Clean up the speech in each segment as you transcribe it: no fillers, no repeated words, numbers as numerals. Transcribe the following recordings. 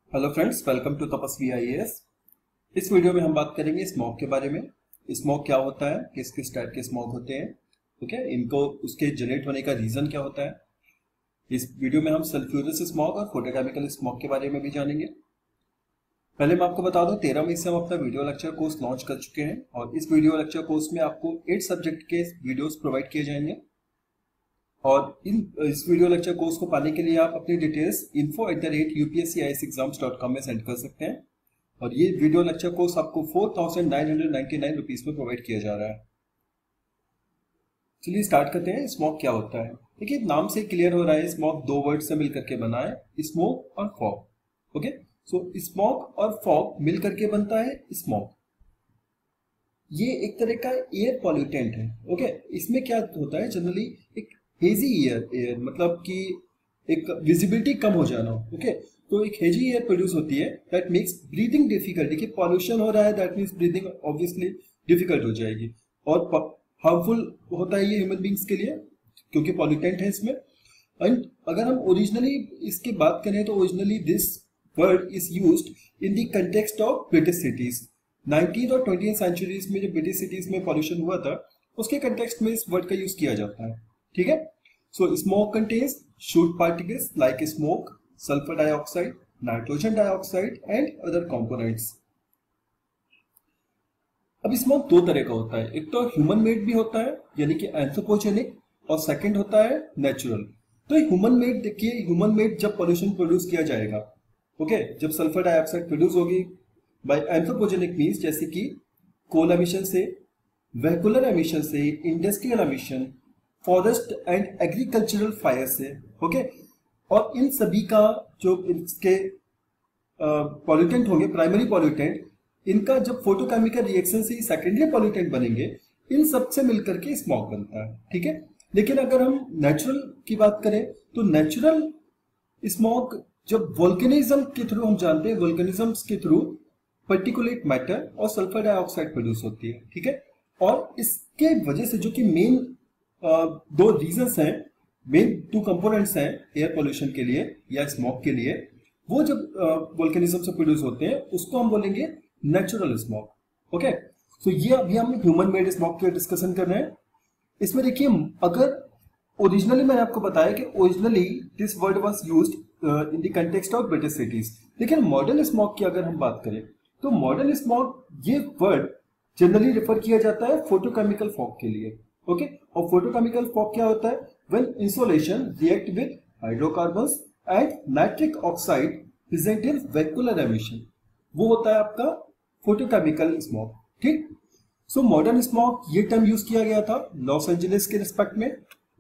Hello friends, welcome to Tapasvi IAS. इस video में हम बात करेंगे स्मॉग के बारे में। स्मॉग क्या होता है, किस किस टाइप के स्मॉग होते हैं, ओके, इनको उसके जनरेट होने का रीजन क्या होता है। इस वीडियो में हम सल्फ्यूरस स्मॉग और फोटोकेमिकल स्मॉग के बारे में भी जानेंगे। पहले मैं आपको बता दूं, 13 मई से हम अपना वीडियो लेक्चर कोर्स लॉन्च कर चुके हैं और इस वीडियो लेक्चर कोर्स में आपको 8 सब्जेक्ट के वीडियोस प्रोवाइड किए जाएंगे। और इस वीडियो लेक्चर कोर्स को पाने के लिए आप अपनी डिटेल्स info@upscisexams.com में सेंड कर सकते हैं और ये वीडियो लेक्चर कोर्स आपको 4999 रुपीज में प्रोवाइड किया जा रहा है। चलिए स्टार्ट करते हैं। स्मॉग क्या होता है? देखिए, नाम से क्लियर हो रहा है, स्मॉग दो वर्ड से मिलकर के बना है, स्मोक और फॉग। ओके, सो स्मॉग और फॉग मिलकर के बनता है स्मॉग। ये एक तरह का एयर पॉल्यूटेंट है। ओके, इसमें क्या होता है, जनरली एक हेजी एयर मतलब कि एक विजिबिलिटी कम हो जाना। ओके, तो एक हेजी एयर प्रोड्यूस होती है दैट मेक्स ब्रीदिंग डिफिकल्ट। देखिए, पॉल्यूशन हो रहा है, that means breathing obviously difficult हो जाएगी और हार्मफुल होता है ये ह्यूमन बींग्स के लिए क्योंकि पॉल्यूटेंट है इसमें। एंड अगर हम ओरिजिनली इसकी बात करें तो originally this word is used in the context of British cities. 19th और 20th सेंचुरीज में जब ब्रिटिश सिटीज में पॉल्यूशन हुआ था उसके कंटेक्स्ट में इस वर्ड का यूज किया जाता है। ठीक है, so smoke contains soot particles like smoke, sulphur dioxide, nitrogen dioxide and other components. अब स्मोक दो तरह का होता है, एक तो ह्यूमन मेड भी होता है यानी कि एंथ्रोपोजेनिक, और सेकंड होता है नेचुरल। तो ह्यूमन मेड, देखिए ह्यूमन मेड जब पॉल्यूशन प्रोड्यूस किया जाएगा, ओके, जब सल्फर डाइऑक्साइड प्रोड्यूस होगी बाय एंथ्रोपोजेनिक मीन्स जैसे कि कोल एमिशन से, वेहिकुलर एमिशन से, industrial emission, forest and agricultural fire से। ओके, और इन सभी का जो इसके पॉल्यूटेंट होंगे, प्राइमरी पॉल्यूटेंट, इनका जब फोटोकेमिकल रिएक्शन से सेकेंडरी पॉल्यूटेंट बनेंगे, इन सब से मिलकर के स्मॉग बनता है। ठीक है, लेकिन अगर हम नेचुरल की बात करें तो नेचुरल स्मॉग जब वोल्केनिज्म के थ्रू, हम जानते हैं वोल्केनिज्म के थ्रू पर्टिकुलेट मैटर और सल्फर डाइऑक्साइड प्रोड्यूस होती है। ठीक है, और इसके वजह से जो कि मेन दो रीजंस हैं, मेन टू कंपोनेंट्स हैं एयर पोल्यूशन के लिए या स्मॉग के लिए, वो जब वोल्केनिज्म से प्रोड्यूस होते हैं उसको हम बोलेंगे नेचुरल स्मॉग। ओके, सो ये अभी हम ह्यूमन मेड स्मॉग की डिस्कशन कर रहे हैं। इसमें देखिए, अगर ओरिजिनली मैंने आपको बताया कि originally this word was used in the context of British cities, लेकिन मॉडर्न स्मॉग की अगर हम बात करें तो मॉडर्न स्मॉग ये वर्ड जनरली रेफर किया जाता है फोटोकेमिकल फॉग के लिए। ओके, और फोटोकेमिकल फॉग क्या होता है? When insolation react with hydrocarbons and nitric oxide present in vehicular emission, वो होता है आपका फोटोकेमिकल स्मॉग। ठीक, सो मॉडर्न स्मॉग ये टर्म यूज किया गया था लॉस एंजलिस के रिस्पेक्ट में,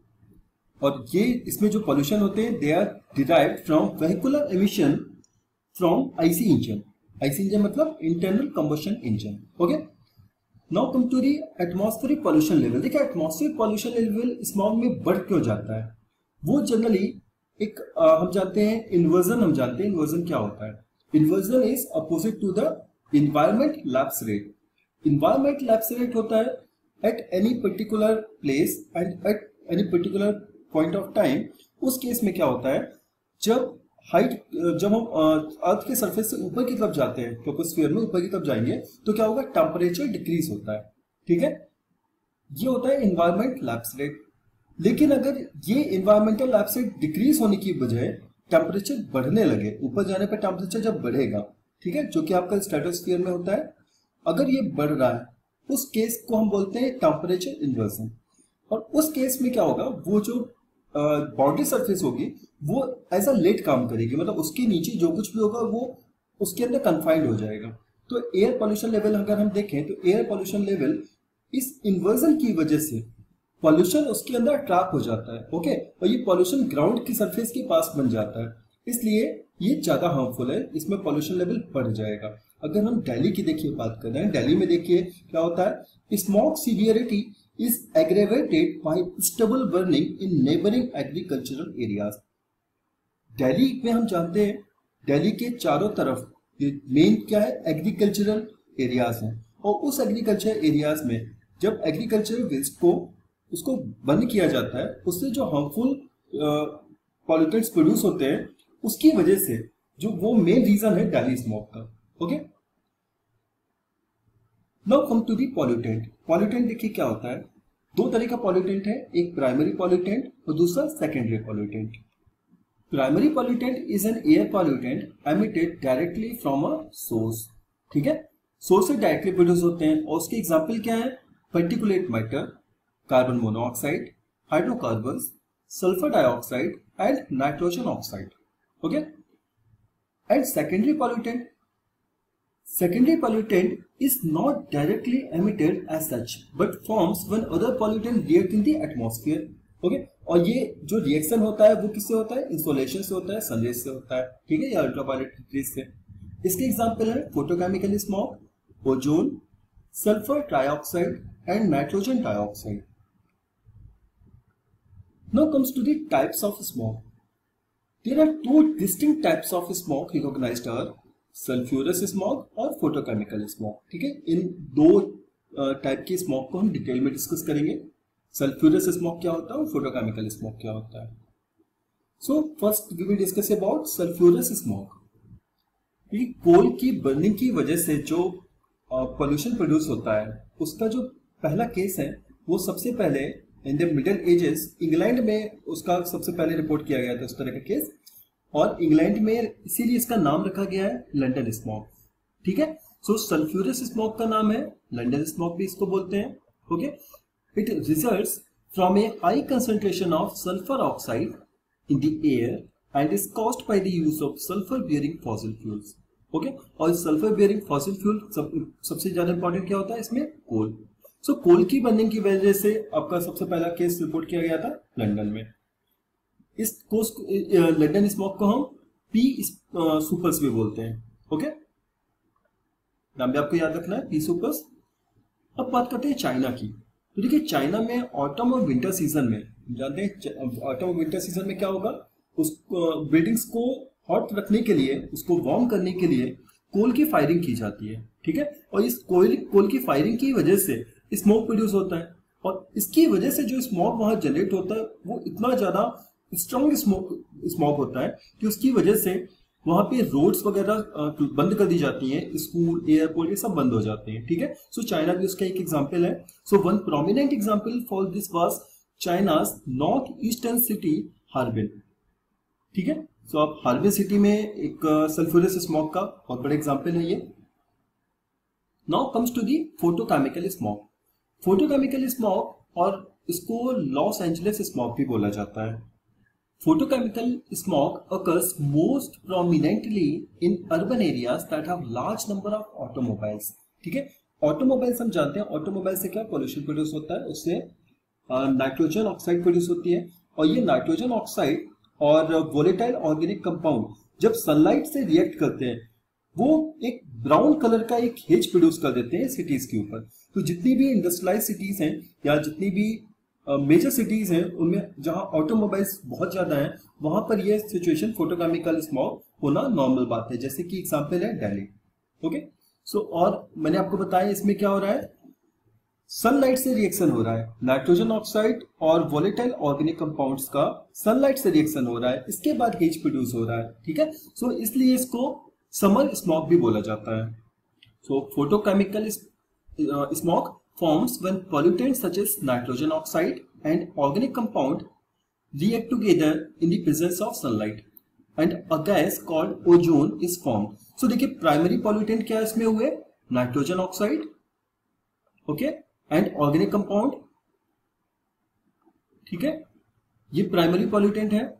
और ये इसमें जो पॉल्यूशन होते हैं they are derived from vehicular emission from IC engine. IC engine मतलब internal combustion engine. Okay, now come to the atmospheric pollution level. देखिए, एटमॉस्फेरिक पॉल्यूशन लेवल स्मॉग में बढ़ क्यों जाता है? वो जनरली एक हम जानते हैं इन्वर्जन, हम जानते हैं इन्वर्जन क्या होता है। Inversion is opposite to the environment lapse rate. Environment lapse rate होता है at any particular place and at any particular point of time. उस केस में क्या होता है, जब जब हम अर्थ के सरफेस से ऊपर की तरफ जाते हैं, ट्रोपोस्फियर में ऊपर की तरफ जाएंगे तो क्या होगा, टेम्परेचर डिक्रीज होता है। ठीक है, ये होता है इन्वायरमेंट लैप्स रेट। लेकिन अगर ये इन्वायरमेंटल लैप्स रेट डिक्रीज होने की बजाय टेम्परेचर बढ़ने लगे, ऊपर जाने पर टेम्परेचर जब बढ़ेगा, ठीक है, जो कि आपका स्ट्रेटोस्फियर में होता है, अगर ये बढ़ रहा है उस केस को हम बोलते हैं टेम्परेचर इन्वर्जन। और उस केस में क्या होगा, वो जो बाउंड्री सरफेस होगी वो एज अ लेट काम करेगी, मतलब उसके नीचे जो कुछ भी होगा वो उसके अंदर कन्फाइंड हो जाएगा। तो एयर पोल्यूशन लेवल अगर हम देखें तो एयर पोल्यूशन लेवल इस इन्वर्जन की वजह से पॉल्यूशन उसके अंदर ट्रैप हो जाता है। ओके, और ये पॉल्यूशन ग्राउंड की सरफेस के पास बन जाता है, इसलिए ये ज्यादा हार्मफुल है, इसमें पॉल्यूशन लेवल बढ़ जाएगा। अगर हम दिल्ली की देखिए बात कर रहे हैं, दिल्ली में देखिए क्या होता है, smog severity is aggravated by stubble burning in neighboring agricultural areas। Delhi में हम जानते हैं दिल्ली के चारों तरफ मेन क्या है, एग्रीकल्चरल एरियाज हैं, और उस एग्रीकल्चर एरियाज में जब एग्रीकल्चरल वेस्ट को उसको बंद किया जाता है, उससे जो हार्मफुल पॉल्यूटेंट्स प्रोड्यूस होते हैं उसकी वजह से जो वो मेन रीजन है दिल्ली स्मोक का। Okay, now come to the pollutant. Pollutant देखिए क्या होता है, दो तरह का पॉल्यूटेंट है, एक प्राइमरी पॉल्यूटेंट और दूसरा secondary pollutant. Primary pollutant is an air pollutant emitted directly from a source. ठीक है, सोर्स से डायरेक्टली प्रोड्यूस होते हैं और उसके एग्जाम्पल क्या है, particulate matter, carbon monoxide, hydrocarbons, sulphur dioxide and nitrogen oxide. Okay, and secondary pollutant is not directly emitted as such but forms when other pollutant react in the atmosphere. Okay, और ये जो reaction होता है वो किससे होता है, insolation से होता है, सनरेज से होता है। ठीक है, या अल्ट्रावायलेट रेज से। इसके एग्जांपल है photochemical smoke, ozone, sulphur trioxide and nitrogen dioxide. Now comes to the types of smoke. There are two distinct types of smoke recognized are sulphurous smoke और फोटोकेमिकल स्मोक। ठीक है, इन दो type की smoke को हम detail में discuss करेंगे। Sulphurous smoke क्या होता है और फोटोकेमिकल स्मोक क्या होता है। So first we will discuss about sulphurous smoke. Coal की बर्निंग की वजह से जो पोल्यूशन प्रोड्यूस होता है उसका जो पहला केस है वो सबसे पहले in the middle ages England में उसका सबसे पहले रिपोर्ट किया गया था उस तरह का केस, और इंग्लैंड में इसीलिए इसका नाम रखा गया है लंदन स्मोक। ठीक है, सो सल्फ्यूरस स्मोक का नाम है लंदन स्मोक भी इसको बोलते हैं। Okay, it results from a high concentration of sulphur oxide in the air and is caused by the use of sulphur bearing fossil fuels. Okay, और सल्फर बियरिंग फॉसिल फ्यूल सबसे ज्यादा important क्या होता है इसमें, कोल। सो कोल की बर्निंग की वजह से आपका सबसे पहला केस रिपोर्ट किया गया था लंदन में। इस लंदन स्मोक को हम पी सुपर्स भी बोलते हैं। ओके, नाम भी आपको याद रखना है, पी सुपर्स। अब बात करते हैं चाइना की। तो देखिए चाइना में ऑटम और विंटर सीजन में, जानते हैं ऑटम और विंटर सीजन में क्या होगा, उस बिल्डिंग्स को हॉट रखने के लिए, उसको वार्म करने के लिए कोल की फायरिंग की जाती है। ठीक है, और इस कोल की फायरिंग की वजह से स्मोक प्रोड्यूस होता है, और इसकी वजह से जो स्मोक वहां जनरेट होता है वो इतना ज्यादा स्ट्रॉन्ग स्मोक होता है कि उसकी वजह से वहां पे रोड्स वगैरह बंद कर दी जाती हैं, स्कूल, एयरपोर्ट, ये सब बंद हो जाते हैं। ठीक है, सो चाइना भी उसका एक एग्जांपल है। So one prominent example for this was China's north eastern city Harbin. ठीक है, सो आप हार्बिन सिटी में एक सल्फ्यूरस स्मोक का बहुत बड़ा एग्जांपल है ये। Now comes to the photochemical smoke. Photochemical smoke और इसको लॉस एंजलिस स्मोक भी बोला जाता है। Photochemical smoke occurs most prominently in urban areas that have large number of automobiles. ठीक है, ऑटोमोबाइल्स हम जानते हैं, ऑटोमोबाइल से क्या पोल्यूशन प्रोड्यूस होता है, उससे नाइट्रोजन ऑक्साइड प्रोड्यूस होती है, और ये नाइट्रोजन ऑक्साइड और वोलेटाइल ऑर्गेनिक कंपाउंड जब सनलाइट से रिएक्ट करते हैं वो एक ब्राउन कलर का एक हेज प्रोड्यूस कर देते हैं सिटीज के ऊपर। तो जितनी भी इंडस्ट्रियलाइज सिटीज हैं या जितनी भी मेजर सिटीज हैं उनमें जहां ऑटोमोबाइल्स बहुत ज्यादा हैं वहां पर यह सिचुएशन फोटोकेमिकल स्मोक होना नॉर्मल बात है, जैसे कि एग्जांपल है दिल्ली। ओके, सो और मैंने आपको बताया इसमें क्या हो रहा है, सनलाइट से रिएक्शन हो रहा है, नाइट्रोजन ऑक्साइड और वोलेटाइल ऑर्गेनिक कंपाउंड्स का सनलाइट से रिएक्शन हो रहा है, इसके बाद हीट प्रोड्यूस हो रहा है। ठीक है, सो इसलिए इसको समर स्मोक भी बोला जाता है। So photochemical smoke forms when pollutants such as nitrogen oxide and organic compound react together in the presence of sunlight and a gas called ozone is formed. So देखिए प्राइमरी पॉल्यूटेंट क्या इसमें हुए, nitrogen oxide, okay, and organic compound. ठीक है, ये primary pollutant है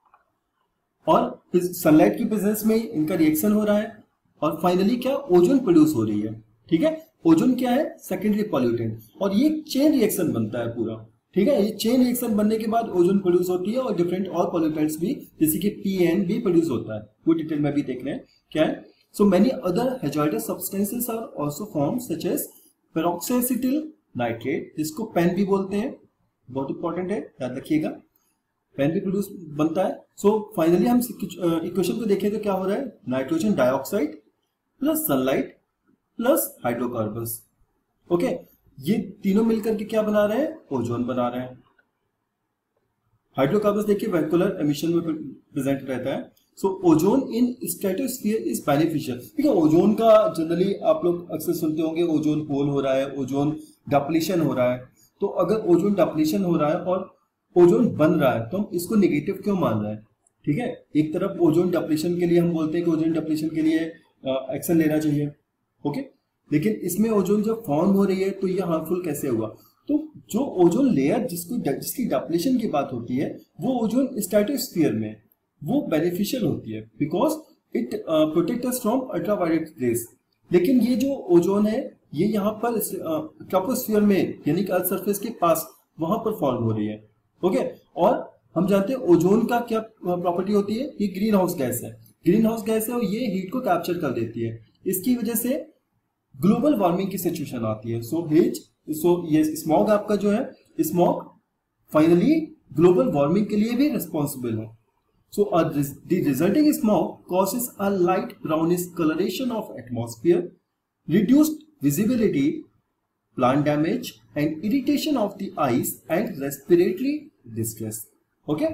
और sunlight की प्रेजेंस में इनका रिएक्शन हो रहा है, और फाइनली क्या, ओजोन प्रोड्यूस हो रही है। ठीक है, ओजोन क्या है, सेकेंडरी पॉल्यूटेंट, और ये चेन रिएक्शन बनता है पूरा। ठीक है, ये चेन रिएक्शन बनने के बाद ओजोन प्रोड्यूस होती है और डिफरेंट और पॉल्यूटेंट्स भी जैसे कि पीएन भी प्रोड्यूस होता है, वो डिटेल में भी देख रहे हैं क्या है। So many other hazardous substances are also form such as peroxyacetyl nitrate, जिसको पेन भी बोलते हैं, बहुत इंपॉर्टेंट है, याद रखिएगा, पेन भी प्रोड्यूस बनता है। सो फाइनली हम इक्वेशन को देखें तो क्या हो रहा है, nitrogen dioxide plus sunlight plus hydrocarbons. Okay, ये तीनों मिलकर के क्या बना रहे हैं, ओजोन बना रहे हैं। हाइड्रोकार्बन्स देखिए वैक्यूलर एमिशन में प्रेजेंट रहता है। So ozone in stratosphere is beneficial. ठीक है, ओजोन का जनरली आप लोग अक्सर सुनते होंगे ओजोन होल हो रहा है, ओजोन डिप्लीशन हो रहा है। तो अगर ओजोन डिप्लीशन हो रहा है और ओजोन बन रहा है तो हम इसको नेगेटिव क्यों मान रहे हैं? ठीक है, एक तरफ ओजोन डिप्लीशन के लिए हम बोलते हैं कि ओजोन डिप्लीशन के लिए एक्शन लेना चाहिए, ओके, लेकिन इसमें ओजोन जब फॉर्म हो रही है तो ये हार्मफुल कैसे हुआ? तो जो ओजोन लेयर जिसकी डिप्लीशन की बात होती है वो ओजोन स्ट्रेटोस्फीयर में वो बेनिफिशियल होती है because it protect us from ultraviolet rays. लेकिन ये जो ओजोन है ये यहाँ पर ट्रोपोस्फीयर में यानी कि अर्थ सरफेस के पास वहां पर फॉर्म हो रही है, ओके। और हम जानते हैं ओजोन का क्या प्रॉपर्टी होती है, ये ग्रीन हाउस गैस है, ग्रीन हाउस गैस है और ये हीट को कैप्चर कर देती है। इसकी वजह से ग्लोबल वार्मिंग की सिचुएशन आती है। सो ये स्मॉग आपका जो है, स्मॉग फाइनली ग्लोबल वार्मिंग के लिए भी रिस्पॉन्सिबल है। So the resulting smog causes a light brownish coloration of atmosphere, reduced visibility, plant damage, and irritation of the eyes and respiratory distress. Okay?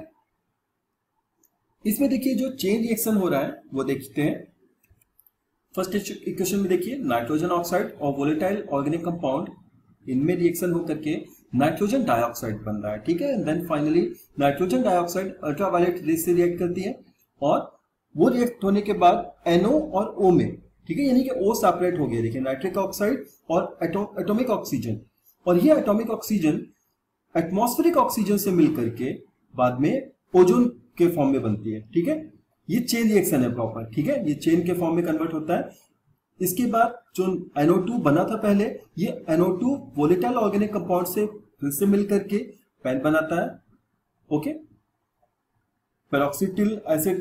इसमें देखिए जो चेन रिएक्शन हो रहा है वो देखते हैं। फर्स्ट इक्वेशन में देखिए नाइट्रोजन ऑक्साइड और वोलेटाइल ऑर्गेनिक कंपाउंड, इनमें रिएक्शन होकर के नाइट्रोजन डाइऑक्साइड बन रहा है। ठीक है, then finally nitrogen dioxide ultraviolet rays से रिएक्ट करती है और वो रिएक्ट होने के बाद NO और O में, ठीक है, यानी कि O सेपरेट हो गया। देखिए नाइट्रिक ऑक्साइड और एटॉमिक ऑक्सीजन, और ये एटॉमिक ऑक्सीजन एटमॉस्फेरिक ऑक्सीजन से मिलकर के बाद में ओजोन के फॉर्म में बनती है। ठीक है, ये चेन रिएक्शन है प्रॉपर। ठीक है, ये चेन के फॉर्म में कन्वर्ट होता है। इसके बाद जो NO2 बना था पहले, ये NO2 वोलेटाइल ऑर्गेनिक कंपाउंड से फिर से मिलकर के पेन बनाता है, ओके, पेरोक्सी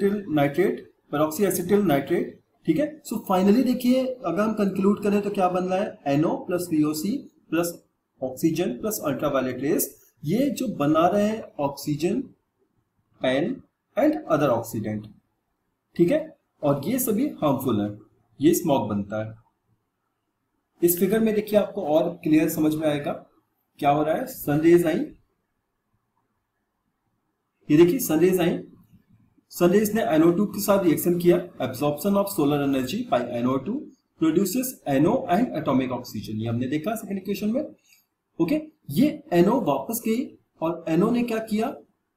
एसिटिल नाइट्रेट। ठीक है, सो फाइनली देखिए अगर हम कंक्लूड करें तो क्या बन रहा है, NO plus VOC plus oxygen plus ultraviolet rays, ये जो बना रहे हैं oxygen, PAN and other oxidant. ठीक है, और ये सभी हार्मफुल है, ये स्मॉग बनता है। इस फिगर में देखिए आपको और क्लियर समझ में आएगा क्या हो रहा है। सनरेज आई, ये देखिए सनरेज आई, सनरेज ने NO2 के साथ रिएक्शन किया, absorption of solar energy by NO2 produces NO and atomic oxygen, ये हमने देखा सेकंड इक्वेशन में, ओके। ये NO वापस गई और NO ने क्या किया,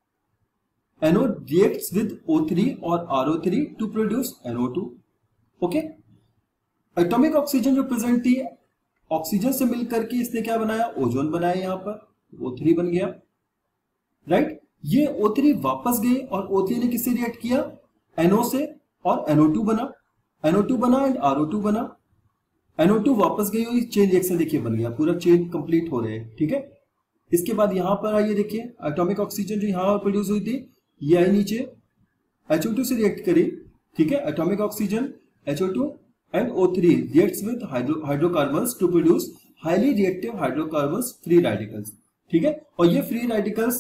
NO रिएक्ट्स विद O3 और RO3 to produce NO2, okay. Atomic oxygen जो प्रेजेंट थी, ऑक्सीजन से मिलकर के इसने क्या बनाया, ओजोन बनाया, यहां पर O3 बन गया, राइट। ये O3 वापस गई और O3 ने किससे रिएक्ट किया, NO से, और NO2 बना, NO2 बना एंड RO2 बना, NO2 वापस गई और चेन रिएक्शन देखिए बन गया, पूरा चेन कंप्लीट हो रहे हैं। ठीक है, इसके बाद यहां पर आइए देखिए एटॉमिक ऑक्सीजन जो यहां प्रोड्यूस हुई थी ये आई नीचे, HO2 से रिएक्ट करी। ठीक है, atomic oxygen HO2 and O3 reacts with hydrocarbons to produce highly reactive hydrocarbons free radicals। ठीक है, और ये फ्री रेडिकल्स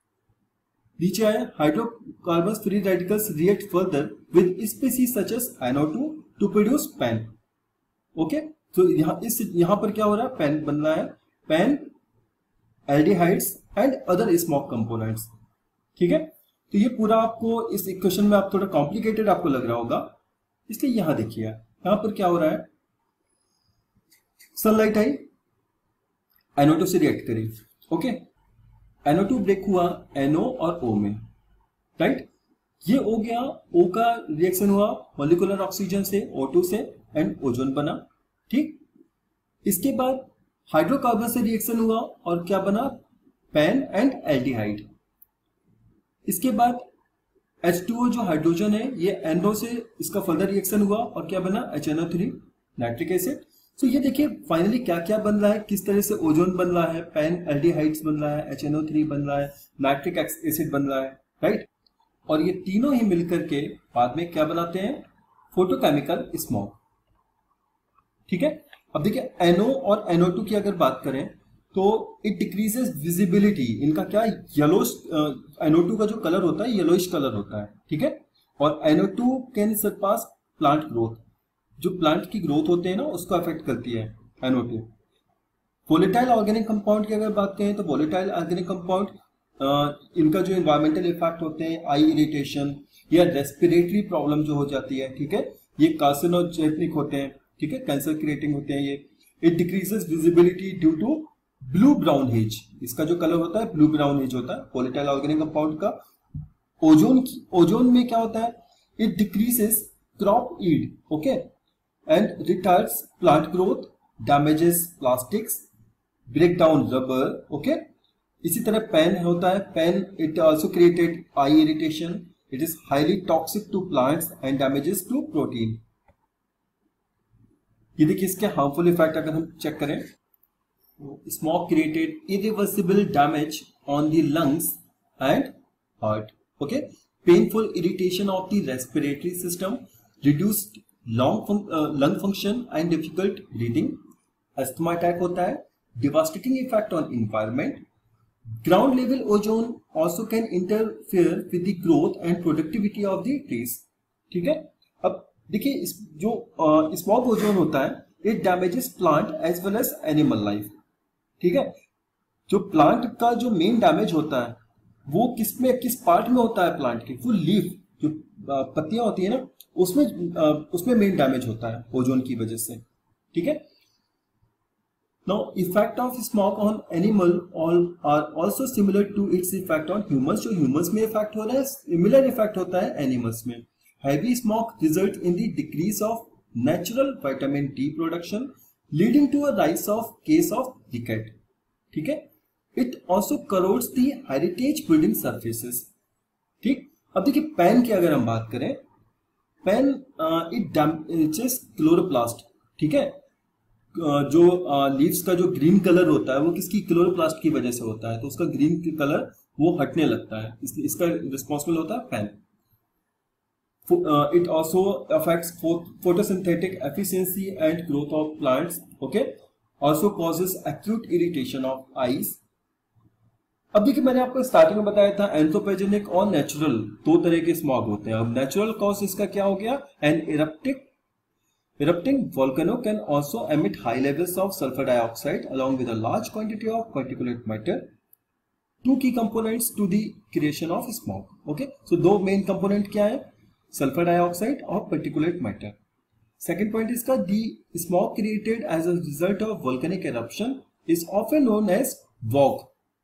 नीचे आए, hydrocarbons free radicals react further with species such as NO2 to produce PAN, okay. तो यहां पर क्या हो रहा है, पेन बन रहा है, PAN, aldehydes and other smog components. ठीक है, तो ये पूरा आपको इस इक्वेशन में आप थोड़ा कॉम्प्लिकेटेड आपको लग रहा होगा, इसलिए यहां देखिए यहां पर क्या हो रहा है, सनलाइट आई, NO2 से रिएक्ट करी, ओके, NO2 ब्रेक हुआ NO और O में, राइट। ये हो गया, O का रिएक्शन हुआ मॉलिक्यूलर ऑक्सीजन से, O2 से, एंड ओजोन बना। ठीक, इसके बाद हाइड्रोकार्बन से रिएक्शन हुआ और क्या बना, पेन एंड एल्डिहाइड। इसके बाद H2O जो हाइड्रोजन है ये NO से इसका फर्दर रिएक्शन हुआ और क्या बना, HNO3 नाइट्रिक एसिड। तो ये देखिए फाइनली क्या क्या बन रहा है, किस तरह से ओजोन बन रहा है, पेन एल्डिहाइड्स बन रहा है, HNO3 बन रहा है, नाइट्रिक एसिड बन रहा है, राइट। और ये तीनों ही मिलकर के बाद में क्या बनाते हैं, फोटोकेमिकल स्मॉग। ठीक है, अब देखिए NO और NO2 की अगर बात करें तो इट डिक्रीजेस विजिबिलिटी, इनका क्या येलोश, NO2 का जो कलर होता है येलोइश कलर होता है। ठीक है, और NO2 can suppress plant growth, जो प्लांट की ग्रोथ होते हैं ना उसको अफेक्ट करती है NO2। वोलेटाइल ऑर्गेनिक कंपाउंड की अगर बात करें तो वोलेटाइल ऑर्गेनिक कंपाउंड इनका जो इन्वायरमेंटल इफेक्ट होते हैं, आई इरिटेशन, या रेस्पिरेटरी प्रॉब्लम जो हो जाती है, ठीक है, ये कार्सिनोजेनिक होते हैं, ठीक है, कैंसर क्रिएटिंग होते हैं ये। It decreases visibility due to blue brown haze, इसका जो कलर होता है ब्लू ब्राउन हेज होता है वोलेटाइल ऑर्गेनिक कंपाउंड का। ओजोन में क्या होता है, it decreases crop yield, okay, and retards plant growth, damages plastics, break down rubber, okay. इसी तरह पेन होता है, PAN it also created eye irritation, it is highly toxic to plants and damages to protein. ये देखिए इसके harmful effect अगर हम check करें, smoke created irreversible damage on the lungs and heart, okay, painful irritation of the respiratory system, reduced lung function and difficult breathing, asthma attack होता है, devastating effect on environment. Ground level ozone also can interfere with the growth and productivity of the trees. ठीक है, अब देखिए जो smog ozone होता है, it damages plant as well as animal life. ठीक है, जो प्लांट का जो मेन डैमेज होता है वो किस पार्ट में होता है प्लांट के, वो लीफ जो पत्तियां होती है ना, उसमें मेन डैमेज होता है ओजोन की वजह से, ठीक है। Now, effect of smog on animal are also similar to its effect on humans. जो humans में effect हो रहा है, similar effect होता है animals में. Heavy smog result in the decrease of natural vitamin D production, leading to a rise of case of ricket. ठीक है? It also corrodes the heritage building surfaces. ठीक? अब देखिए पेन की अगर हम बात करें, पेन it damages chloroplast. ठीक है? जो लीव्स का जो ग्रीन कलर होता है वो किसकी, क्लोरोप्लास्ट की वजह से होता है, तो उसका ग्रीन कलर वो हटने लगता है, इसलिए इसका रिस्पॉन्सिबल होता है PAN. It also affects photosynthetic efficiency and growth of plants, okay, also causes acute irritation of eyes. अब देखिए मैंने आपको स्टार्टिंग में बताया था एंथ्रोपोजेनिक और नेचुरल दो तरह के स्मॉग होते हैं। अब नेचुरल कॉज इसका क्या हो गया, an Erupting volcano can also emit high levels of sulfur dioxide along with a large quantity of particulate matter. Two key components to the creation of smog. Okay, so दो main component क्या है, sulfur dioxide और particulate matter. Second point इसका, the smog created as a result of volcanic eruption is often known as VOG.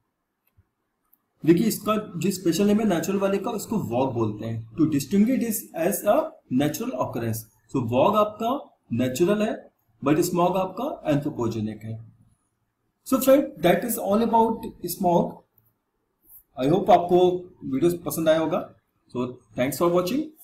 देखिए इसका जो special name है natural वाले का, उसको VOG बोलते हैं, to distinguish this as a natural occurrence. सो वॉग आपका नेचुरल है बट स्मॉग आपका एंथ्रोपोजेनिक है। So friend that is all about smog. I hope आपको वीडियो पसंद आया होगा। So thanks for watching.